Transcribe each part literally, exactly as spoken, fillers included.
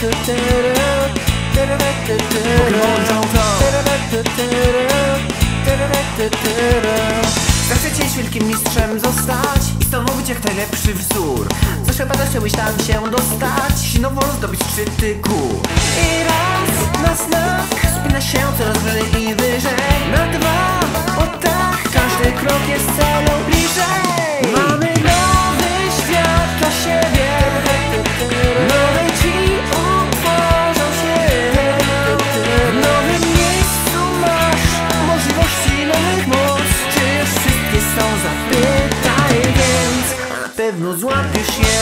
Zawsze chciałeś wielkim mistrzem zostać i stanowić jak najlepszy wzór. Zawsze badasz, chciałbyś tam się dostać, silnowo zdobyć szczyty gór. I raz na znak wspina się coraz wyżej i wyżej. Na dwa, o tak, każdy krok jest celem bliżej. Mamy nowy świat dla siebie, nowe drzwi otworzą się. W nowym miejscu masz możliwości nowych moc. Czy już wszystkie są? Zapytaj więc, a na pewno złapiesz je.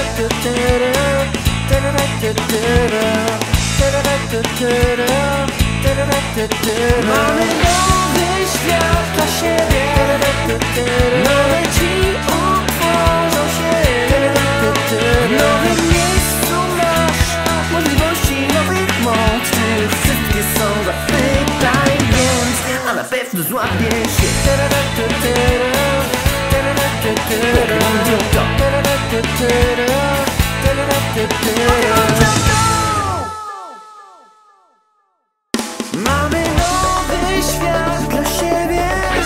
Mamy nowy świat dla siebie, nowe drzwi otworzą się. W nowym miejscu masz możliwości nowych moc. Czy już wszystkie są? Zapytaj więc, a na pewno złapiesz je. Mamy nowy świat dla siebie,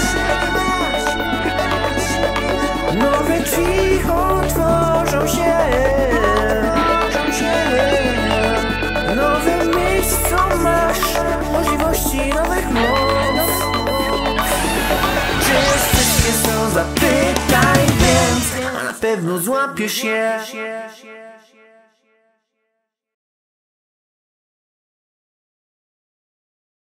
nowe drzwi otworzą się. W nowym miejscu masz możliwości nowych moc. Czy już wszystkie są? Zapytaj więc, a na pewno złapiesz je.